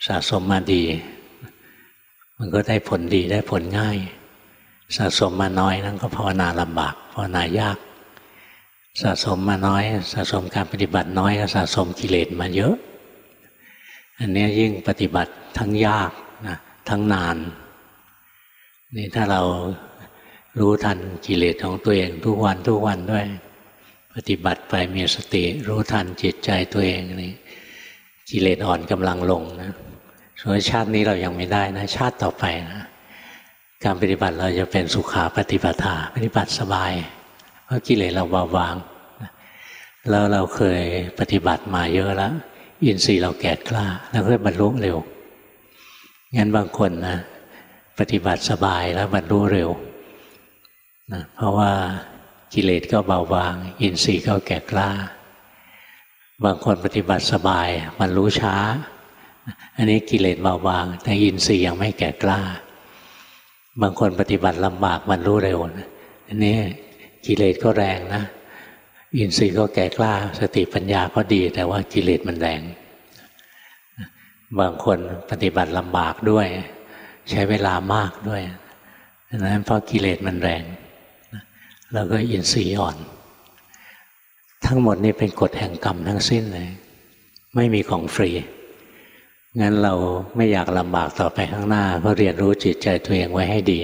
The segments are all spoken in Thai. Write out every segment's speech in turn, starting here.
สะสมมาดีมันก็ได้ผลดีได้ผลง่ายสะสมมาน้อยนั่นก็ภาวนาลำบากภาวนายากสะสมมาน้อยสะสมการปฏิบัติน้อยก็สะสมกิเลสมาเยอะอันนี้ยิ่งปฏิบัติทั้งยากนะทั้งนานนี่ถ้าเรารู้ทันกิเลสของตัวเองทุกวันทุกวันด้วยปฏิบัติไปมีสติรู้ทันจิตใจตัวเองนี่กิเลสอ่อนกำลังลงนะส่วนชาตินี้เรายังไม่ได้นะชาติต่อไปนะการปฏิบัติเราจะเป็นสุขาปฏิปทาปฏิบัติสบายเพราะกิเลสเราเบาบางแล้วเราเคยปฏิบัติมาเยอะแล้วอินทรีย์เราแก่กล้าแล้วก็บรรลุเร็วงั้นบางคนนะปฏิบัติสบายแล้วบรรลุเร็วนะเพราะว่ากิเลสก็เบาบางอินทรีย์ก็แก่กล้าบางคนปฏิบัติสบายบรรลุช้าอันนี้กิเลสเบาบางแต่อินทรีย์ยังไม่แก่กล้าบางคนปฏิบัติลำบากบรรลุเร็วอันนี้กิเลสก็แรงนะอินทรีย์ก็แก่กล้าสติปัญญาก็ดีแต่ว่ากิเลสมันแรงบางคนปฏิบัติลำบากด้วยใช้เวลามากด้วยดังนั้นเพราะกิเลสมันแรงแล้วก็อินทรีย์อ่อนทั้งหมดนี่เป็นกฎแห่งกรรมทั้งสิ้นเลยไม่มีของฟรีงั้นเราไม่อยากลำบากต่อไปข้างหน้าก็เรียนรู้จิตใจตัวเองไว้ให้ดี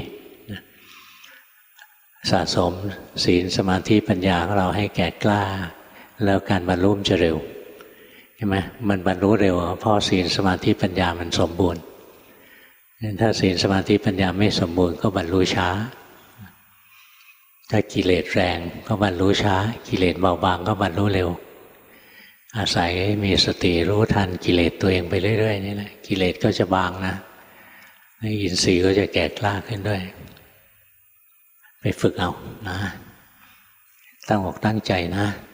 สะสมศีลสมาธิปัญญาของเราให้แก่กล้าแล้วการบรรลุจะเร็วใช่ไหมมันบรรลุเร็วเพราะศีลสมาธิปัญญามันสมบูรณ์ถ้าศีลสมาธิปัญญาไม่สมบูรณ์ก็บรรลุช้าถ้ากิเลสแรงก็บรรลุช้ากิเลสเบาบางก็บรรลุเร็วอาศัยมีสติรู้ทันกิเลสตัวเองไปเรื่อยๆนี่แหละกิเลสก็จะบางนะอินทรีย์ก็จะแก่กล้าขึ้นด้วยไปฝึกเอานะตั้งอกตั้งใจนะ